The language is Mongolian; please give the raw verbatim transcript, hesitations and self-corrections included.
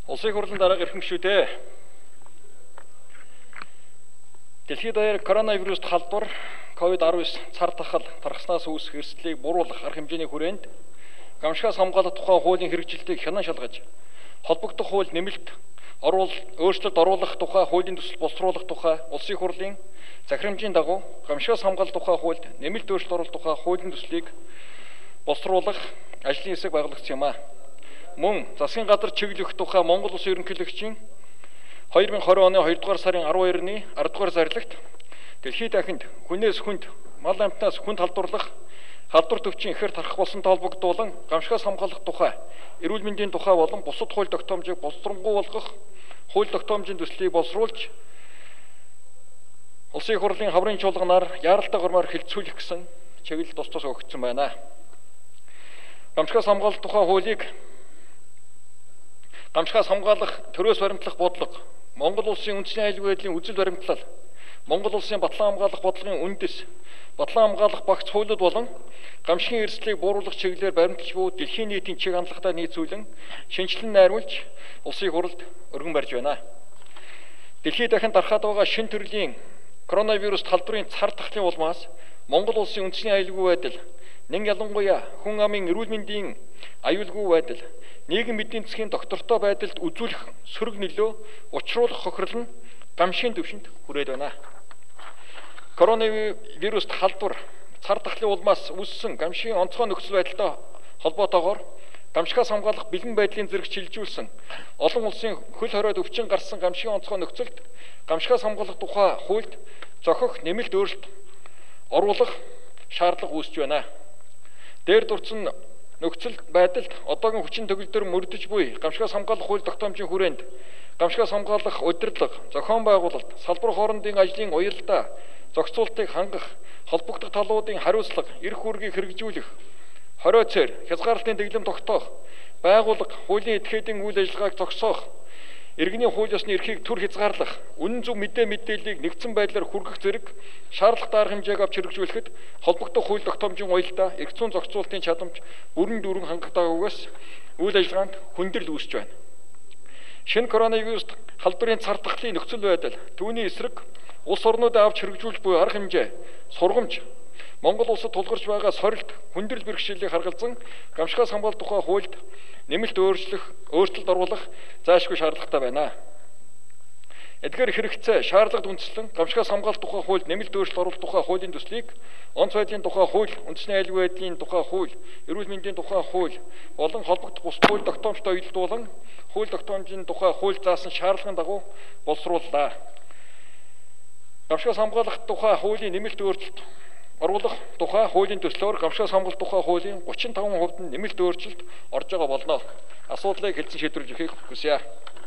Улсын хурлын дараагаар ирэх шүү дээ. Дэлхийд даяар коронавируст халдвар ковид арван девять цар тахал тархснаас үүсэх эрсдлийг бууруулах арга хэмжээний хүрээнд гамшигаас хамгаалах тухай хуулийн хэрэгжилтийг хянан шалгаж, холбогдох хууль нэмэлт оруул өөрчлөлт оруулах тухай хуулийн төсөл боловсруулах тухай улсын хурлын захирамжийн дагуу гамшигаас хамгаалах тухай хуульд нэмэлт өөрчлөлт оруулах тухай хуулийн төслийг боловсруулах ажлын хэсэг байгуулагдсан юм а. Мөн засгийн газар чиглэх тухай Монгол Улсын ерөнхийлөгчийн две тысячи двадцать оны хоёрдугаар сарын арван хоёрны ардугаар зарлагт дэлхийд дахинд хүнээс хүнд мал амьтнаас хүнд халдварлах халдвар төвчийн ихэр тархах болсонтой холбогдуулан гамшигаас хамгаалах тухай эрүүл мэндийн тухай болон бусад хууль тогтоомжийг боловсронгуй болгох хууль тогтоомжийн төслийг боловсруулж улсын хурлын хаврын чуулганаар яаралтай гормоор хилцүүлэх гэсэн чиглэл тус тус өгөгдсөн байна. Гамшигаас хамгаалах тухай хуулийг гамшигаас хамгаалах төрөөс баримтлах бодлого, Монгол улсын үндэсний аюулгүй байдлын үзэл баримтлал, Монгол улсын батлан хамгаалах бодлогын үндэс, батлан хамгаалах багц хуулиуд болон гамшигын эрсдлийг бууруулах чиглэлээр баримталж буй дэлхийн нийтийн чиг хандлагатай нийцүүлэн шинжилэн найруулж улсын хурлд өргөн барьж байна. Дэлхийд дахин дарахад байгаа шин төрлийн коронавирус халдварын цар тахлын улмаас Монгол улсын үндэсний аюулгүй байдал, нэн ялангуяа хүн амын эрүүл мэндийн аюулгүй байдал, нийгэм эдийн засгийн доктортой байдалд үзүүлэх сөрөг нөлөө учруулах хохирол нь гамшигын түвшинд хүрээд байна. Коронавируст халдвар цар тахлын улмаас үүссэн гамшигын онцгой нөхцөл байдалтай холбоотойгоор гамшигаас хамгаалах бэлэн байдлын зэрэг шилжүүлсэн олон улсын хөл хоройд өвчин гарсан гамшигын онцгой нөхцөлд гамшигаас хамгаалах тухай хуульд зохих нэмэлт өөрчлөлт оруулах шаардлага үүсэж байна. Дээр дурдсан нөхцөл байдалд одоогийн хүчин төгөлдөр мөрдөж буй гамшигаас хамгаалах хууль тогтоомжийн хүрээнд гамшигаас хамгаалах удирдлага, зохион байгуулалт, салбар хоорондын ажлын уялдаа, зохицуултыг хангах, холбогдох талуудын хариуцлага, эрх үүргийг хэрэгжүүлэх, хорио цээр, хязгаарлалтын дэглэм тогтоох, байгууллага, хуулийн этгээдийн үйл ажиллагааг зогсоох, иргэний хууль ёсны эрхийг түр хязгаарлах, үнэн зөв мэдээ мэдээллийг нэгдсэн байдлаар хүргэх зэрэг шаардлагатай арга хэмжээг авч хэрэгжүүлэхэд холбогдох хууль тогтоомжийн уялдаа, эрх зүйн зохицуултын чадамж бүрэн дүүрэн хангагдаагүйгээс үйл ажиллагаанд хүндрэл үүсэж байна. Шинэ коронавирус халдварын цар тахлын нөхцөл байдал, түүний эсрэг улс орнуудад авч хэрэгжүүлж буй арга хэмжээ, сургамж, Монгол улсад тулгарч байгаа сорилт, хүндрэл бэрхшээлийг харгалзан гамшигаас хамгаалах тухай хуульд нэмэлт өөрчлөх, өөрчлөлт оруулах заашгүй шаардлагатай байна. Эдгээр хэрэгцээ шаардлагад үндэслэн гамшигаас хамгаалах тухай хуульд нэмэлт өөрчлөлт оруулах тухай хуулийн төслийг онц байдлын тухай хууль, үндэсний аюулгүй байдлын тухай хууль, эрүүл мэндийн тухай хууль болон холбогдох бус хууль тогтоомжтой уялдуулан хууль тогтоомжийн тухай хууль заасан шаардлагын дагуу боловсрууллаа. Гамшигаас хамгаалах тухай хуулийн нэмэлт өөрчлөлт оруулах тухай хуулийн төслөөр гамшигаас хамгаалах тухай хуулийн гучин таван хувьд нэмэлт өөрчлөлт орж байгаа болно. Асуудлыг хэлсэн шийдвэрлэж өгөхийг хүсье.